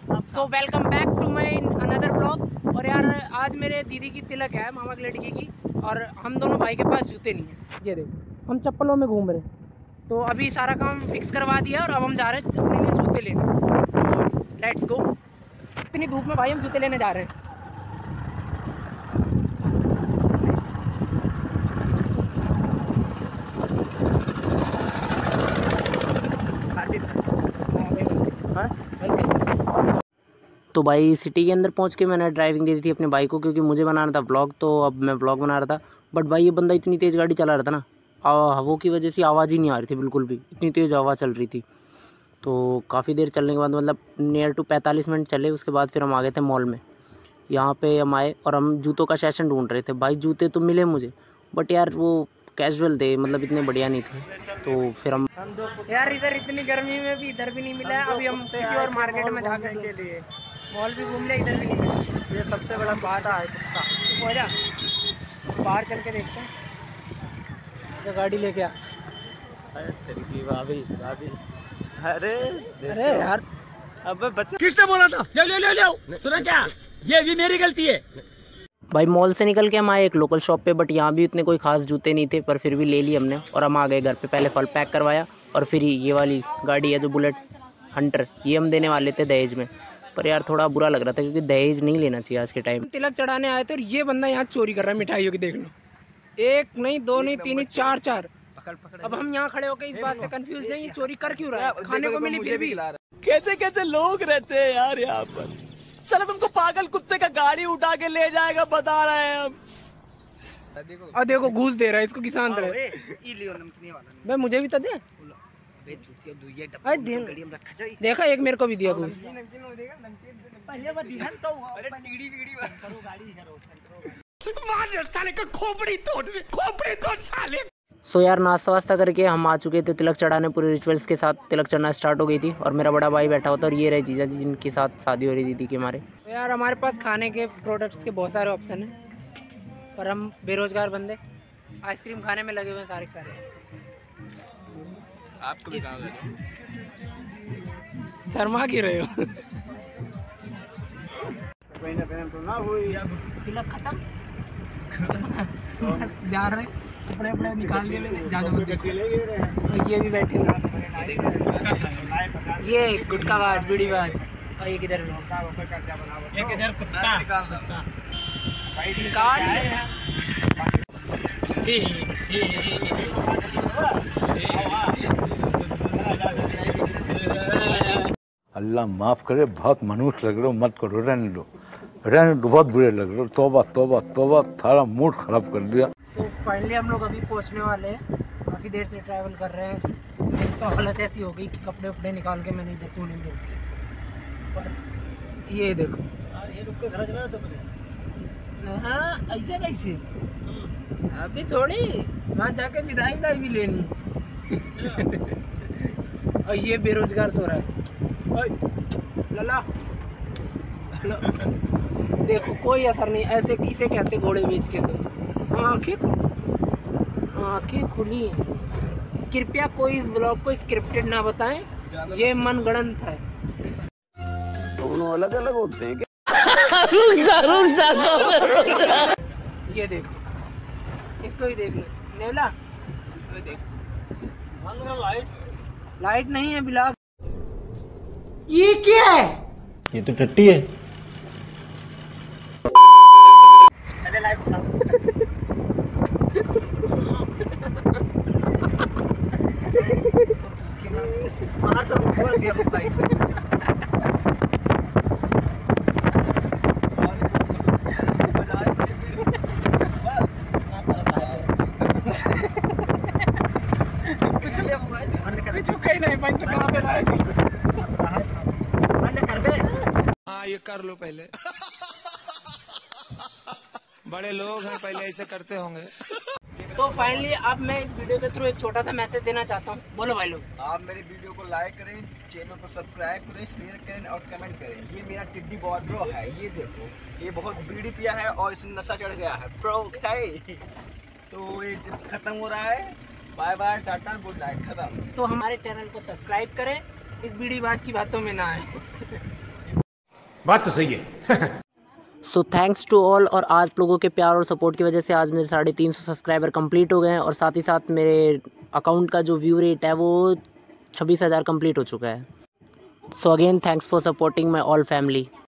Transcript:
So welcome back to my another blog. और यार आज मेरे दीदी की तिलक है, मामा की लड़की की, और हम दोनों भाई के पास जूते नहीं हैं। ये देखो हम चप्पलों में घूम रहे, तो अभी सारा काम फिक्स करवा दिया और अब हम जा रहे हैं अपने लिए जूते लेने। Let's go. इतनी धूप में भाई हम जूते लेने जा रहे हैं। तो भाई सिटी के अंदर पहुंच के मैंने ड्राइविंग दे दी थी अपने भाई को, क्योंकि मुझे बनाना था व्लॉग, तो अब मैं व्लॉग बना रहा था। बट भाई ये बंदा इतनी तेज़ गाड़ी चला रहा था ना, हवा की वजह से आवाज़ ही नहीं आ रही थी बिल्कुल भी, इतनी तेज़ हवा चल रही थी। तो काफ़ी देर चलने के बाद मतलब नियर टू 45 मिनट चले, उसके बाद फिर हम आ गए थे मॉल में। यहाँ पे हम आए और हम जूतों का सेशन ढूंढ रहे थे। भाई जूते तो मिले मुझे, बट यार वो कैजुअल थे, मतलब इतने बढ़िया नहीं थे। तो फिर हम यार इधर इतनी गर्मी में भी इधर भी नहीं मिला है। अभी हम किसी और मार्केट में जाकर के लिए मॉल भी घूम ले, इधर भी नहीं मिला। ये सबसे बड़ा बात है हो जा, बाहर चल के देखते हैं। तो गाड़ी लेके आ। अरे यार अबे बच्चा किसने बोला था? ले सुना क्या? ये भी मेरी गलती है। भाई मॉल से निकल के हम आए एक लोकल शॉप पे, बट यहाँ भी इतने कोई खास जूते नहीं थे, पर फिर भी ले लिए हमने और हम आ गए घर पे। पहले फल पैक करवाया और फिर ये वाली गाड़ी है जो बुलेट हंटर, ये हम देने वाले थे दहेज में, पर यार थोड़ा बुरा लग रहा था क्योंकि दहेज नहीं लेना चाहिए आज के टाइम। तिलक चढ़ाने आए थे और ये बंदा यहाँ चोरी कर रहा है मिठाइयों की, देख लो। एक नहीं, दो नहीं, तीन नहीं, चार। अब हम यहाँ खड़े होकर इस बात से कंफ्यूज नहीं, ये चोरी कर क्यों रहा है? खाने को मिली फिर भी। कैसे कैसे लोग रहते हैं यार यहाँ पर। चलो तुमको पागल कुत्ते का गाड़ी उठा के ले जाएगा, बता रहे हैं हम। और देखो घूस दे रहा है इसको, किसान तरह। भाई मुझे भी तो दे। देखा एक मेरे को भी दिया घूस। सो यार नाश्ता वास्ता करके हम आ चुके थे तिलक चढ़ाने, पूरे रिचुअल्स के साथ तिलक चढ़ना स्टार्ट हो गई थी। और मेरा बड़ा भाई बैठा होता और ये रहे जीजा जी जिनके साथ शादी हो रही दीदी की हमारे। तो यार हमारे पास खाने के प्रोडक्ट्स के बहुत सारे ऑप्शन हैं, पर हम बेरोजगार बंदे आइसक्रीम खाने में लगे हुए हैं सारे के सारे। आपको भी कहा शर्मा क्यों रहे हो? तिलक खत्म। जा रहे कपड़े अपने निकाल के ज्यादा मत देखो। ये भी बैठे हुए, ये गुटखाबाज बीड़ीबाज, और ये किधर निकाल। अल्लाह माफ करे, बहुत मनुष्य लग रहे हो, मत करो, रहने दो, बहुत बुरे लग रहे हो। तौबा तौबा तौबा, थारा मूड खराब कर दिया। तो फाइनली हम लोग अभी पहुंचने वाले हैं, काफ़ी देर से ट्रैवल कर रहे हैं। मेरी तो हालत ऐसी हो गई कि कपड़े उपड़े निकाल के मैंने इधर क्यों नहीं मिलती। पर ये देखो, हाँ ऐसे कैसे, अभी थोड़ी वहाँ जाके विदाई भी लेनी। और ये बेरोजगार सो रहा है। लला देखो कोई असर नहीं, ऐसे किसे कहते घोड़े बेच के। तो आँखें खुली हैं। कृपया कोई इस ब्लॉग को स्क्रिप्टेड ना बताएं, ये मनगढ़ंत है। दोनों अलग अलग होते हैं क्या? ये देखो, इसको ही देख लो नेवला, ये देखो लाइट नहीं है बिलाग। ये क्या है? ये तो टट्टी है। हाँ ये कर लो पहले। बड़े लोग हैं, पहले ऐसे करते होंगे। तो फाइनली अब मैं इस वीडियो के थ्रू एक छोटा सा मैसेज देना चाहता हूँ। बोलो भाई लोग। आप मेरे वीडियो को लाइक करें, चैनल को सब्सक्राइब करें, शेयर करें और कमेंट करें। ये मेरा टिड्डी बॉय ब्रो है, ये देखो, ये बहुत बीड़ी पिया है और इसे नशा चढ़ गया है ब्रो। तो ये खत्म हो रहा है। Bye bye, tata, good night, खत्म। तो हमारे चैनल को सब्सक्राइब करें, इस बीड़ीबाज की बातों में ना आए। बात तो सही है। So thanks to all. और आज लोगों के प्यार और सपोर्ट की वजह से आज मेरे 350 सब्सक्राइबर कंप्लीट हो गए हैं और साथ ही साथ मेरे अकाउंट का जो व्यू रेट है वो 26,000 कंप्लीट हो चुका है। So again thanks for supporting my all family.